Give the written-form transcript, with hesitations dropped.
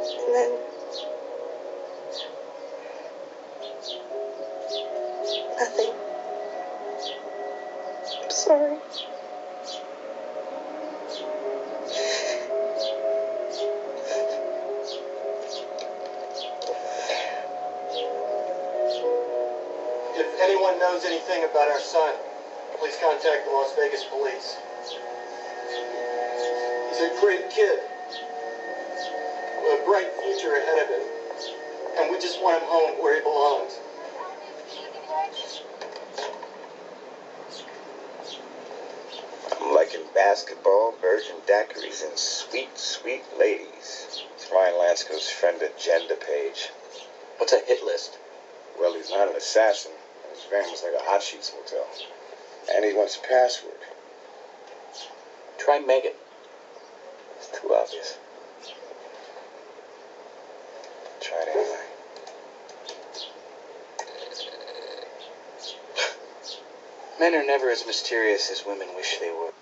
And then nothing. I'm sorry. If anyone knows anything about our son, please contact the Las Vegas police. He's a great kid. A bright future ahead of him. And we just want him home where he belongs. I'm liking basketball, virgin daiquiris, and sweet, sweet ladies. It's Ryan Lansco's friend agenda page. What's a hit list? Well, he's not an assassin. His van was like a hot sheets motel. And he wants a password. Try Megan. It's too obvious. Try it anyway. Men are never as mysterious as women wish they were.